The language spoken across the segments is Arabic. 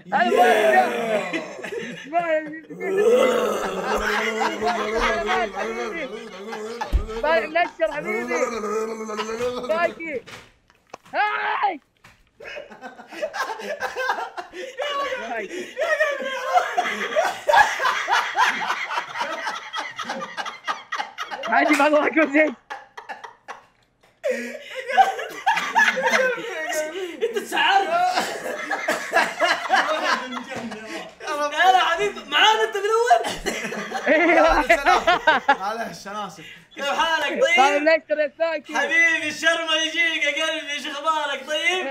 نشر حبيبي باقي. هاي عادي ما ضحكوا زين. انت تسعرت يا حبيبي معانا انت من الاول. معلش انا اسف. كيف حالك طيب طيب؟ نشر يا ساكي حبيبي الشرمه يجيك يا قلبي، ايش اخبارك طيب؟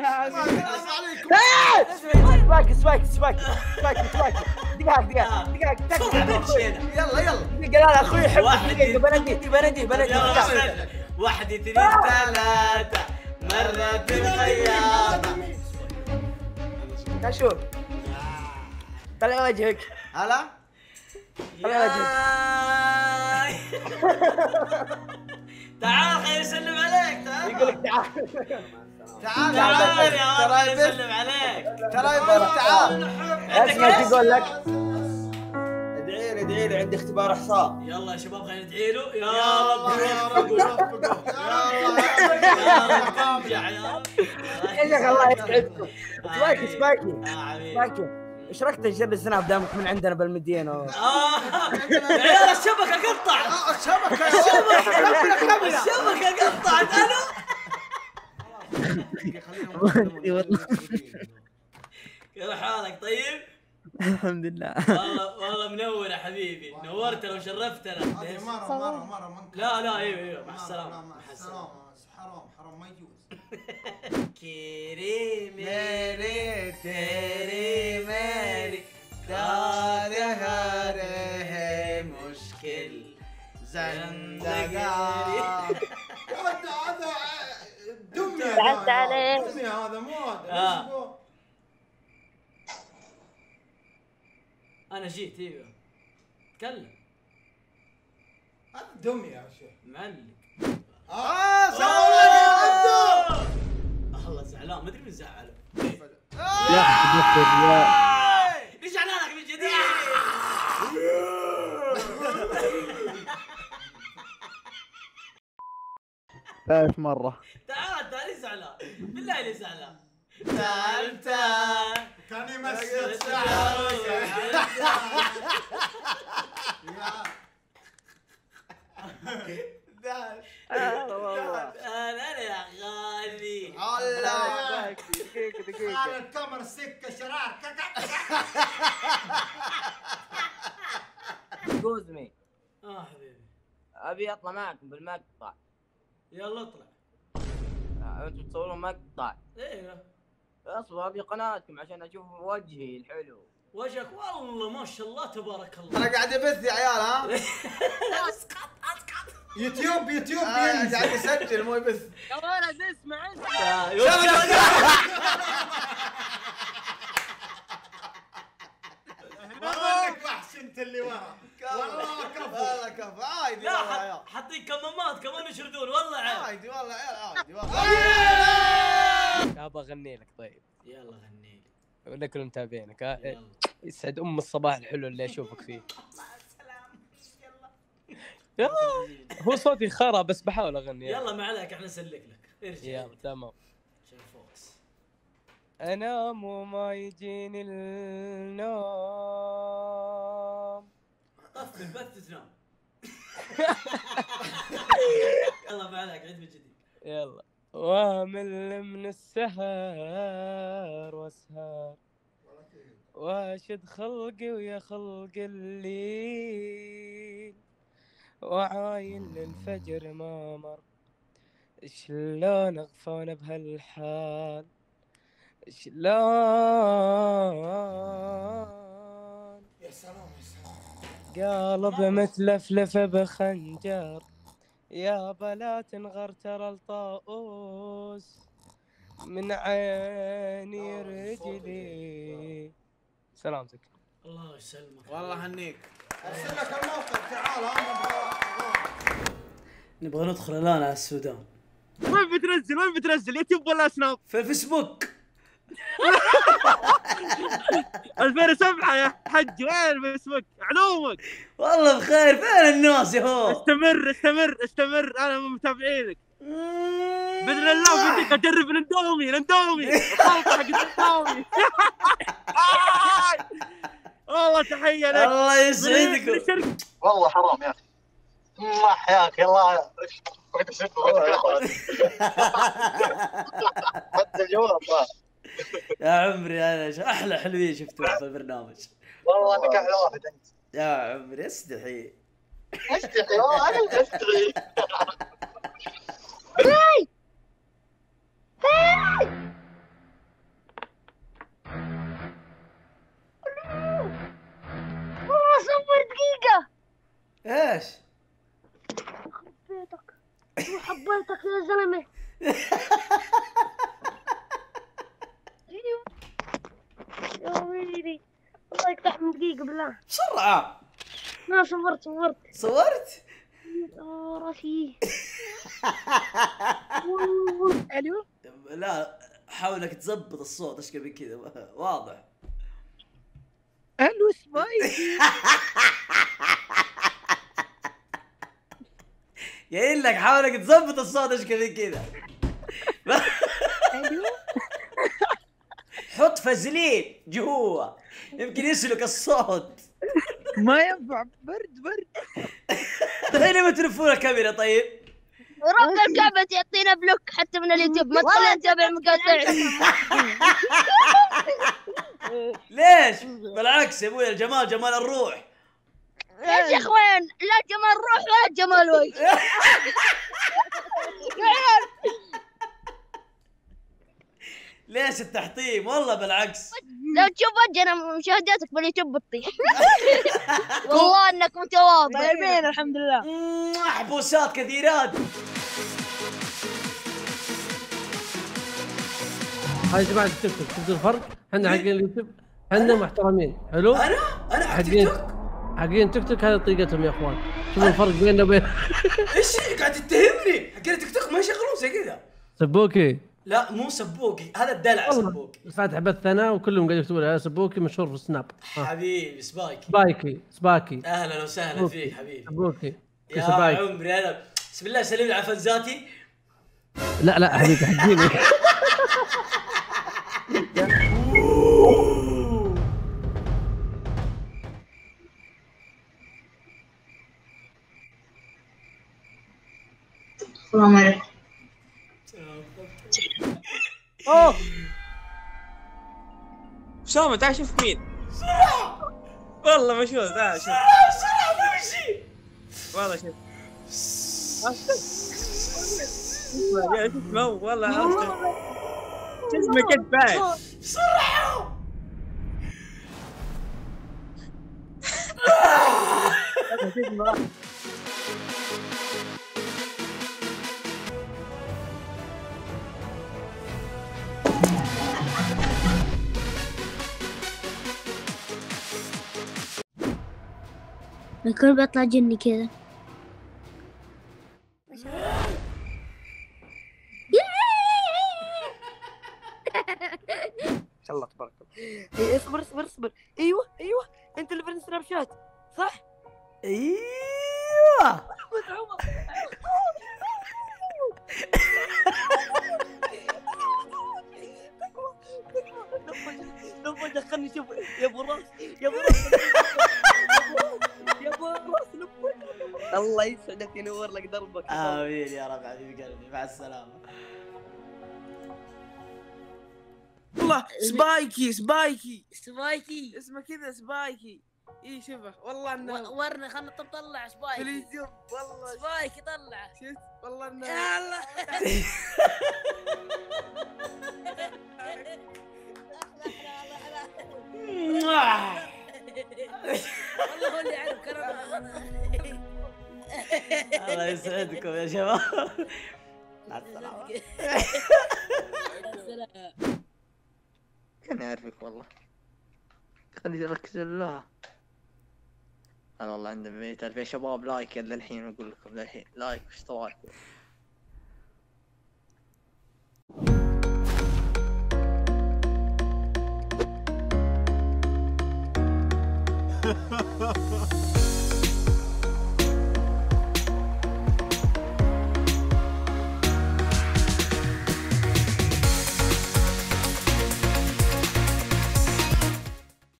سواكي دقيقة يلا لا اخوي يحب واحد بناديه واحد اثنين ثلاثة مرت الخياطة. شوف طلع وجهك. هلا طلع وجهك. تعال خليني اسلم عليك. تعال يقول لك تعال تعال يا رب اسلم عليك. ترى يبث تعال. اسمع ايش يقول لك. ادعي لي عندي اختبار احصاء. يلا يا شباب خلينا ندعي له. يا يا رب رب يوفقه. يا رب ارجع يا رب. يا شيخ الله يسعدكم. سبايكي حبيبي ايش رايك تنزل السناب دامك من عندنا بالمدينه يا عيال الشبكة قطعت. الشبكة قطعت انا. كيف حالك طيب؟ الحمد لله. والله منور يا حبيبي، نورتنا وشرفتنا. مرة لا ايوه مع السلامة. مع السلامة. حرام ما يجوز. كيري ميري تيري ميري داري هاري مشكل زندقاري. هذا دمي. تعبت عليه. دمي هذا مو هذا. انا جيت ايوه تكلم. هذا دمي يا شيخ. معلق. الله زعلان ما ادري من زعله. رجعنا لك من جديد. ثالث مرة. تعال زعلان بالله لي زعلان. تعال كان يمسك شعرك. انا يا غالي. الله دقيقة الكاميرا سكة شرار. جوزمي حبيبي ابي اطلع معكم بالمقطع. يلا اطلع. انتم تصورون مقطع. ايوه اصبر ابي قناتكم عشان اشوف وجهي الحلو. وجهك والله ما شاء الله تبارك الله. انا قاعد ابث يا عيال. ها اسقط يوتيوب قاعد يسجل مو يبث. يا ولد اسمع انت. والله وحش انت اللي ورا. والله كفو عادي. لا حاطين كمامات كمان يشردون والله عادي والله عيال عادي والله. ابغى اغني لك. طيب يلا غني لي. ولكل متابعينك. يلا. يسعد الصباح الحلو اللي اشوفك فيه. مع السلامة. يلا هو صوتي خرا بس بحاول اغني. يلا ما عليك احنا نسلك لك. ارجع يلا تمام. عشان فوكس. انام وما يجيني النوم. طفي البث تنام. يلا ما عليك عيد من جديد. يلا وامل من السهر واسهر واشد خلقي ويا خلق الليل وعاين للفجر ما مر. شلون اغفون بهالحال شلون يا سلام قلب متلفلف بخنجر يا بلا تنغرتر الطاووس من عيني رجلي. سلامتك. الله يسلمك. والله هنيك. ارسل لك الموقع تعال. نبغى ندخل الان على السودان. وين بتنزل يوتيوب ولا سناب؟ في الفيسبوك. 2007 يا حج، وين اسمك؟ علومك. والله بخير، فين الناس يا هو؟ استمر انا من متابعينك باذن الله. بدك اجرب الاندومي الخلطه حق الاندومي. والله تحيه لك، الله يسعدكم. والله حرام يا اخي، الله حياك الله. حتى الجواب يا عمري انا احلى حلوين شفتوها في البرنامج. والله انك احلى واحد انت يا عمري. استحي والله انا استحي. والله صبر دقيقة. ايش؟ بيتك وحبيتك يا زلمة. يا ويلي الله يقطع من دقيقة بالله. بسرعة. ما صورت. راسي. الو. لا حاول انك تظبط الصوت اشكال من كذا واضح. الو سبايكي. قايل لك حاول انك تظبط الصوت اشكال من كذا. الو. حط فازلين جوا يمكن يسلك الصوت. ما ينفع، برد. الحين ما تلفون الكاميرا طيب؟ رب الكعبة يعطينا بلوك حتى من اليوتيوب، ما تخلينا نتابع مقاطع. ليش؟ بالعكس يا ابوي، الجمال جمال الروح. يا شيخ وين؟ لا جمال روح ولا جمال وجه. ليش التحطيم؟ والله بالعكس. لو تشوف وجهنا مشاهداتك باليوتيوب بتطيح. والله انك متواضع. يبين الحمد لله. بوسات كثيرات. هاي جماعة التيك توك، شفتوا الفرق؟ احنا حقين اليوتيوب احنا محترمين. حلو؟ انا حقين تيك توك هذه طريقتهم يا اخوان. شوفوا الفرق بيننا وبين. ايش قاعد تتهمني؟ حقين تيك توك ما يشغلون زي كذا. سبوكي. لا مو سبوكي، هذا الدلع سبوكي. فاتح بث انا وكلهم قاعد يكتبون على سبوكي مشهور في السناب. حبيبي سباكي. اهلا وسهلا فيك حبيبي. سبوكي يا عمري انا بسم الله سلم لي على فنزاتي. لا حبيبي حقيني. السلام عليكم. اوه اسامه تعال شوف مين. والله مشهور. تعال شوف. بسرعة بمشي. والله شوف. اسمه والله اسمه كد بعد. بسرعة. الكل بيطلع جني كذا. ان شاء الله تبارك الله. اصبر. ايوه انت اللي في السناب شات صح؟ ايوه لما دخلني شوف يا ابو راس الله يسعدك ينور لك دربك. امين يا رب حبيبي قلبي. مع السلامه. والله سبايكي اسمه كذا سبايكي. اي شوفه والله انه ورنا خلنا طلع سبايكي في اليوتيوب. والله سبايكي طلع. شفت والله انه يلا. والله هو اللي يعرف كلام. الله يسعدكم يا شباب. مع السلامة. كان يعرفك والله. خليني اركز الله. انا والله عندي 100,000 يا شباب لايك للحين اقول لكم للحين لايك واشتراك.